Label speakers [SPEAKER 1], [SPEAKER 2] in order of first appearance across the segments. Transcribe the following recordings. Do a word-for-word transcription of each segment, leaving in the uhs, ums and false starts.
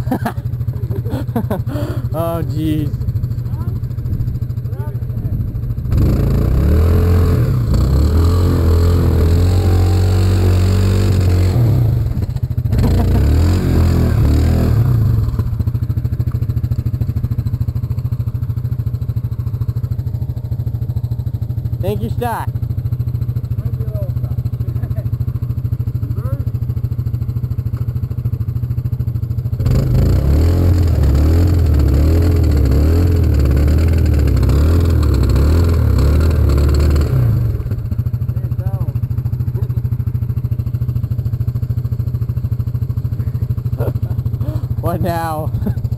[SPEAKER 1] Oh, jeez. Think you're stuck. What now?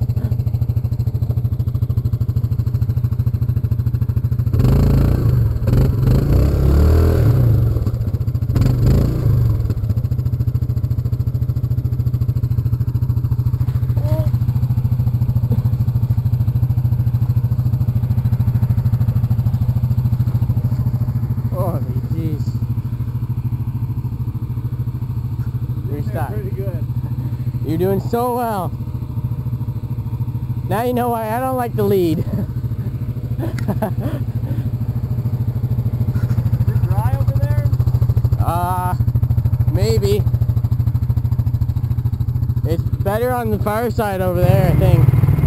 [SPEAKER 1] Holy jeez. You're stuck.
[SPEAKER 2] Pretty good.
[SPEAKER 1] You're doing so well. Now you know why I don't like the lead.
[SPEAKER 2] Is it dry over there?
[SPEAKER 1] Uh, maybe. It's better on the far side over there, I think.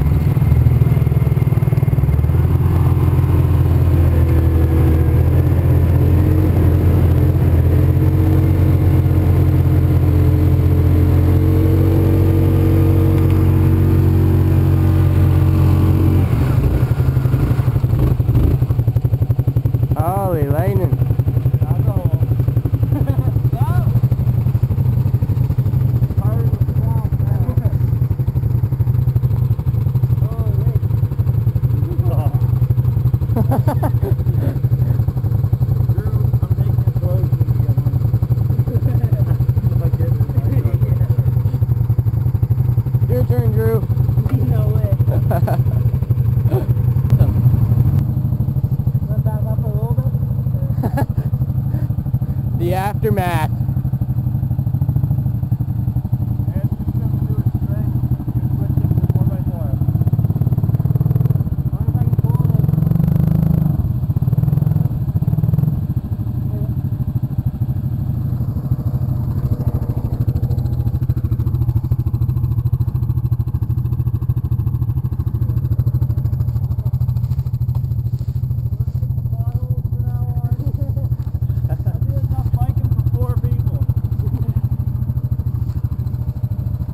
[SPEAKER 1] Holy lightning. Your turn, Drew.
[SPEAKER 2] No way.
[SPEAKER 1] The aftermath.